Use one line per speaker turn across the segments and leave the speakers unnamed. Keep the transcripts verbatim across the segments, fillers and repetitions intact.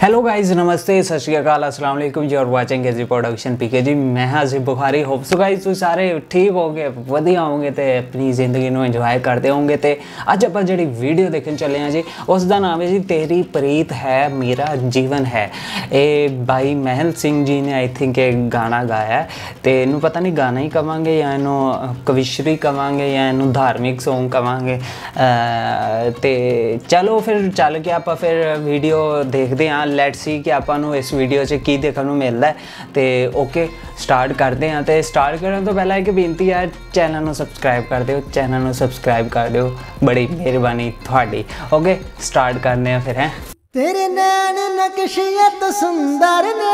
Hello guys, नमस्ते, सत श्री अकाल, अस्सलाम वालेकुम जी। और watching KG production PK ji. मैं हाँ जी बुखारी। होप सो गाइज तुम सारे ठीक होगे, वधिया होंगे ते अपनी जिंदगी ਨੂੰ ਇੰਜੋਏ ਕਰਦੇ ਹੋਗੇ। ਤੇ ਅੱਜ ਆਪਾਂ ਜਿਹੜੀ ਵੀਡੀਓ ਦੇਖਣ ਚੱਲੇ ਹਾਂ ਜੀ, ਉਸ ਦਾ ਨਾਮ ਹੈ ਜੀ ਤੇਰੀ ਪ੍ਰੀਤ ਹੈ ਮੇਰਾ ਜੀਵਨ ਹੈ। ਇਹ ਬਾਈ ਮਹਿਲ ਸਿੰਘ ਜੀ ਨੇ ਆਈ ਥਿੰਕ ਇਹ ਗਾਣਾ ਗਾਇਆ ਤੇ ਇਹਨੂੰ ਪਤਾ ਨਹੀਂ ਗਾਣਾ ਹੀ ਕਵਾਂਗੇ ਜਾਂ ਇਹਨੂੰ ਕਵਿਸ਼ਰੀ ਕਵਾਂਗੇ ਜਾਂ ਇਹਨੂੰ ਧਾਰਮਿਕ ਸੌਂਗ ਕਵਾਂਗੇ। ਤੇ ਚਲੋ ਫਿਰ ਚੱਲ ਕੇ ਆਪਾਂ ਫਿਰ ਵੀਡੀਓ ਦੇਖਦੇ ਹਾਂ। ਲੈਟਸ ਸੀ ਕਿ ਆਪਾਂ ਨੂੰ ਇਸ ਵੀਡੀਓ 'ਚ ਕੀ ਦੇਖਣ ਨੂੰ ਮਿਲਦਾ ਹੈ। ਤੇ ਓਕੇ ਸਟਾਰਟ ਕਰਦੇ ਹਾਂ। ਤੇ ਸਟਾਰਟ ਕਰਨ ਤੋਂ ਪਹਿਲਾਂ ਇੱਕ ਬੇਨਤੀ ਹੈ, ਚੈਨਲ ਨੂੰ ਸਬਸਕ੍ਰਾइब कर दियो, चैनल ਨੂੰ सब्सक्राइब कर दियो, बड़ी मेहरबानी थोड़ी। ओके स्टार्ट करने हैं फिर। हैं
तेरे नैन नक्शियत सुंदर ने,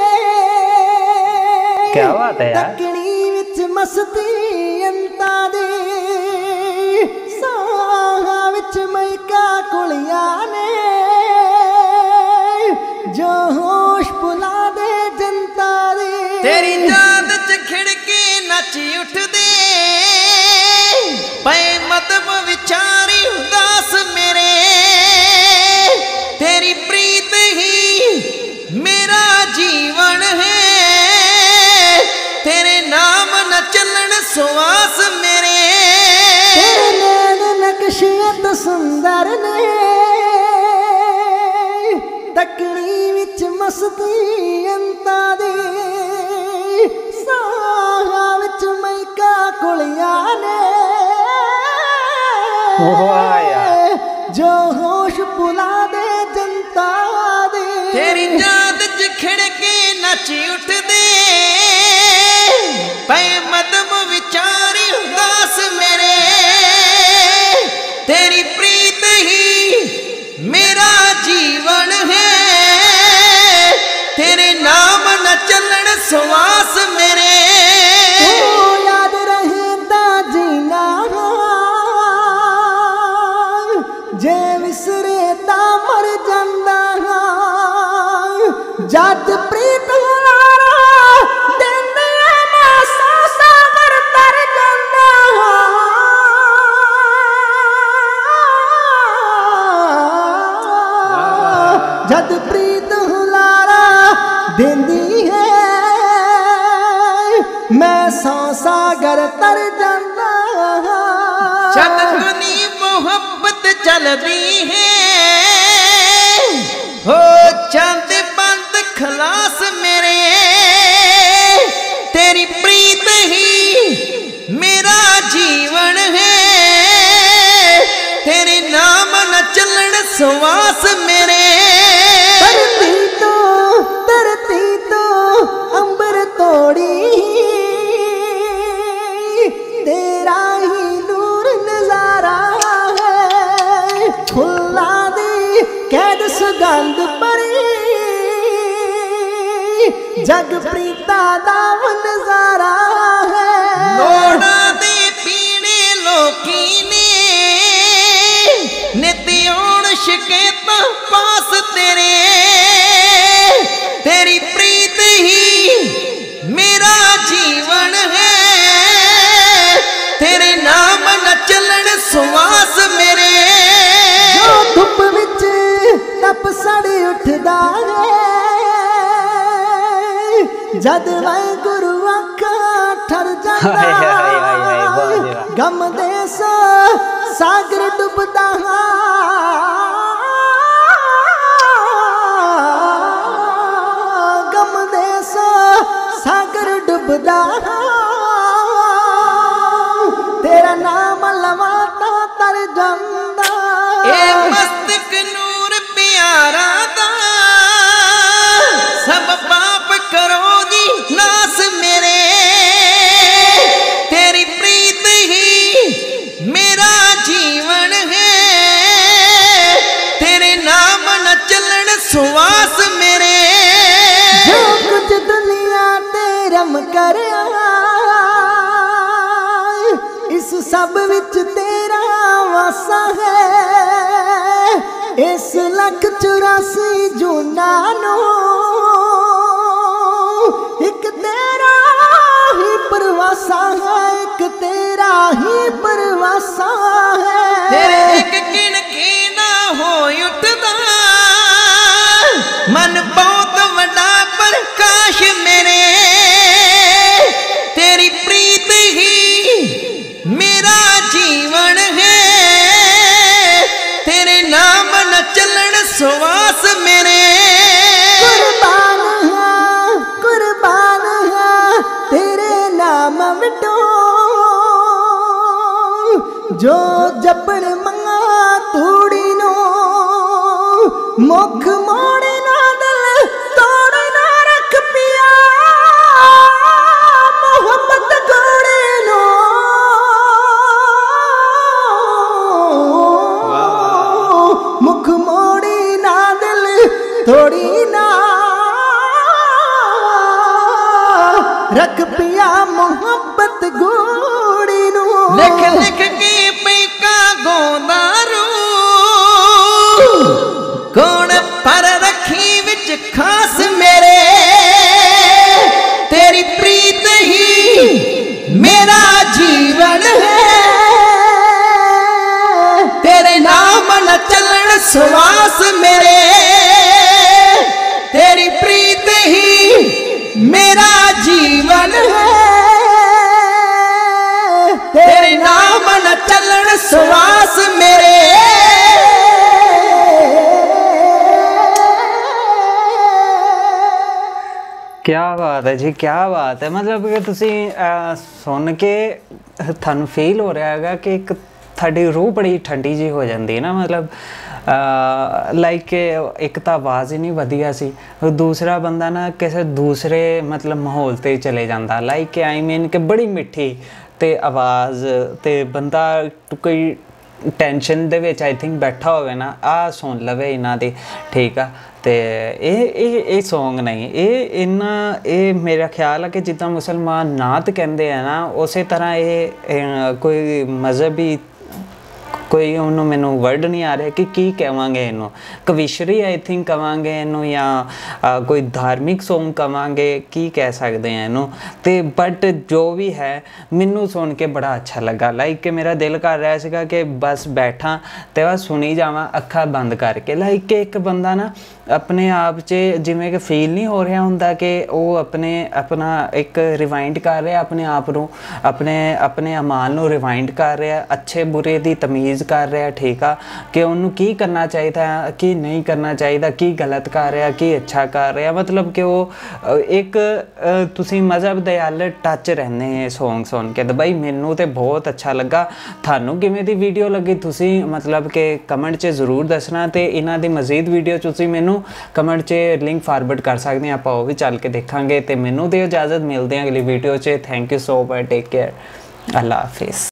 क्या बात है यार।
दक्षिणी विच मस्ती अंता दे, साहा विच मैका कुलिया ने, जो होश भुला दे जनता दे।
तेरी चांद च खिड़की नच उठदे, पे मतब विचारी उदास मेरे। तेरी प्रीत ही मेरा जीवन है, तेरे नाम न चलन सुवास मेरे।
तेरे नैन नक्शियत सुंदर ने, दक्षिणी विच मस्ती अंता दे, साहा विच मैका कुलिया ने, जो होश भुला दे जनता दे।
तेरी याद च खिड़के नच उठदे, पे मतब विचारी उदास मेरे। तेरी प्रीत ही मेरा जीवन है, तेरे नाम न चलन सुवास मेरे।
याद रहेंदा जीना, जे विसरे ता मर जांदा। जद प्रीत हुलारा देंदे मासा सागर तर जांदा। जद प्रीत हुलारा देंदी है, मैं सौ सागर तर जांदा।
जद दुनी मोहब्बत चलदी है, हो चंद बंद खलास मेरे। तेरी प्रीत ही मेरा जीवन है, तेरे नाम न चलन सुवास मेरे।
धरती तो धरती तो अंबर तोड़ी, तेरा ही नूर नजारा है। खुला दी कैद सुगंध परी, जग प्रीता दा नजारा है।
लोड़ा दे पीने लोकी ने, नित्योण शिकेता पास तेरे। तेरी प्रीत ही मेरा जीवन है, तेरे नाम न चलन सुवास मेरे।
जो धुप विच तप सड़ उठदा है, जद वै गुरु आखा ठर जांदा। गम दे सागर डुबदा, गम दे सागर डुबदा। तेरा नाम लवाता तर जांदा।
ए मस्तक नूर प्यारा दा, सब पाप करोगी नास मेरे। तेरी प्रीत ही मेरा जीवन है, तेरे नाम न चलन सुवास मेरे।
जो कुछ दुनिया ते रम करया, इस सब विच तेरा वासा है। इस लख चौरासी जूना नो, एक तेरा ही परवासा है, एक तेरा ही परवासा है।
तेरे एक किन की ना हो उठदा, मन बहुत बड़ा प्रकाश मेरे, तेरी प्रीत ही मेरा जीवन है, तेरे नाम न चलन सुवास मेरे।
कुर्बान हाँ कुर्बान हाँ तेरे नाम विटो, जो जपण मंगा तूड़ी नो, मुख मोड़े ना दिल तोड़े ना रख पिया, मोहब्बत गोड़े नो। मुख मोड़ी ना दिल तोड़ी ना रख पिया, मोहब्बत गोड़ी नो।
लिख लिख के पैका गोदारू, कौन पर रखी विच खास मेरे, तेरी प्रीत ही मेरा जीवन है, तेरे नाम न चलन सुवास मेरे, तेरी प्रीत ही मेरा जीवन है, तेरे नाम न चलन सुवास मेरे।
क्या बात है जी, क्या बात है। मतलब कि तुसी सुन के थानू फील हो रहा है कि एक थोड़ी रूह बड़ी ठंडी जी हो जाती है ना। मतलब लाइक एक तो आवाज़ ही नहीं वधिया सी, दूसरा बंदा ना किसी दूसरे मतलब माहौल ते चले जाता। लाइक आई मीन कि बड़ी मिठी ते आवाज़ ते बंदा कोई tension they which I think बैठा होवे ना, आ सुन लवे इन्हां दी, ठीक आ। ते ये सॉन्ग नहीं, ये इन्ना ये मेरा ख्याल है कि जितना मुसलमान नात कहते हैं ना, उस तरह ये कोई मजहबी कोई उन्होंने मैनू वर्ड नहीं आ रहा कि की कहेंगे इनू, कविशरी आई थिंक कहेंगे इनू, या आ, कोई धार्मिक सॉन्ग कहेंगे, की कह सकते हैं इनू। तो बट जो भी है मैनू सुन के बड़ा अच्छा लगा। लाइक कि मेरा दिल कर रहा है कि बस बैठा तो बस सुनी जावा अखा बंद करके। लाइक कि एक बंदा ना अपने आप च जिमें कि फील नहीं हो रहा होंदा कि वो अपने अपना एक रिवाइंड कर रहा अपने आप को, अपने अपने अमाल को रिवाइंड कर रहा, अच्छे बुरे की तमीज़ कर रहा, ठीक आ, कि उन्होंने की करना चाहिए की नहीं करना चाहिए, की गलत कर रहा की अच्छा कर रहा। मतलब कि वो एक तुसी मज़हब दे अल टच रहने हैं सॉन्ग सुन के। तो बई मैनू तो बहुत अच्छा लगा। थानू किवें दी वीडियो लगी तुसी मतलब कि कमेंट च ज़रूर दसना, तो इन्हां दी मज़ीद वीडियो तुसी मैनू कमेंट च लिंक फॉरवर्ड कर सकते हैं, आपां वो भी चल के देखांगे। तो मैनू दे इजाज़त, मिलते हैं अगली वीडियो च। Thank you so much, take care, अल्लाह हाफिज़।